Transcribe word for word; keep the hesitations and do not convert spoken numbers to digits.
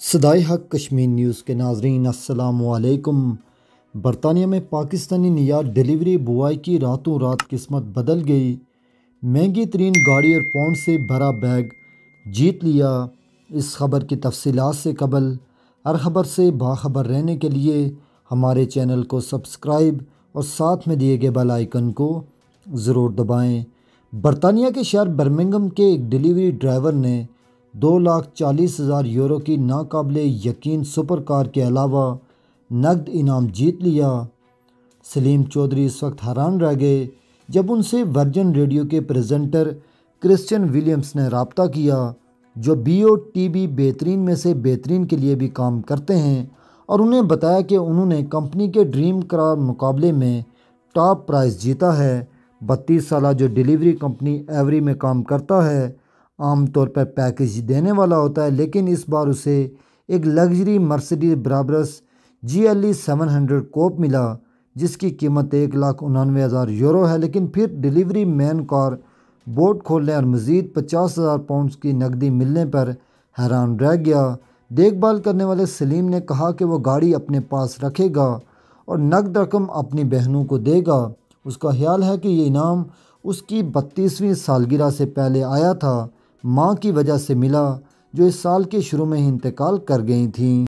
صدائے حق کشمیر نیوز کے ناظرین السلام علیکم۔ برطانیہ میں پاکستانی نژاد ڈیلیوری بوائے کی راتوں رات قسمت بدل گئی۔ مہنگی ترین گاڑی اور پاؤنڈ سے بھرا بیگ جیت لیا۔ اس خبر کی تفصیلات سے قبل ہر خبر سے باخبر رہنے کے لیے ہمارے چینل کو سبسکرائب اور ساتھ میں دیے گئے بیل آئیکن کو ضرور دبائیں۔ برطانیہ کے شہر برمنگھم کے ایک ڈیلیوری ڈرائیور نے دو لاکھ چالیس ہزار یورو کی ناقابل یقین سپر کار کے علاوہ نقد انعام جیت لیا۔ سلیم چودھری اس وقت حیران رہ گئے جب ان سے ورجن ریڈیو کے پریزنٹر کرسچن ولیمز نے رابطہ کیا، جو بی او ٹی بی بہترین میں سے بہترین کے لیے بھی کام کرتے ہیں، اور انہیں بتایا کہ انہوں نے کمپنی کے ڈریم کار مقابلے میں ٹاپ پرائز جیتا ہے۔ بتیس سالہ جو ڈیلیوری کمپنی ایوری میں کام کرتا ہے، عام طور پر پیکج دینے والا ہوتا ہے، لیکن اس بار اسے ایک luxury Mercedes Brabus G L E seven hundred coupe ملا، جس کی قیمت ایک لاکھ انانوے ہزار یورو ہے۔ لیکن پھر ڈیلیوری مین کار بورڈ کھولنے اور مزید پچاس ہزار پاؤنڈز کی نقدی ملنے پر حیران رہ گیا۔ دیکھ بھال کرنے والے سلیم نے کہا کہ وہ گاڑی اپنے پاس رکھے گا اور نقد رقم اپنی بہنوں کو دے گا۔ اس کا خیال ہے کہ یہ انعام اس کی بتیسویں سالگرہ سے پہلے آیا تھا، ماں کی وجہ سے ملا، جو اس سال کے شروع میں ہی انتقال کر گئی تھیں۔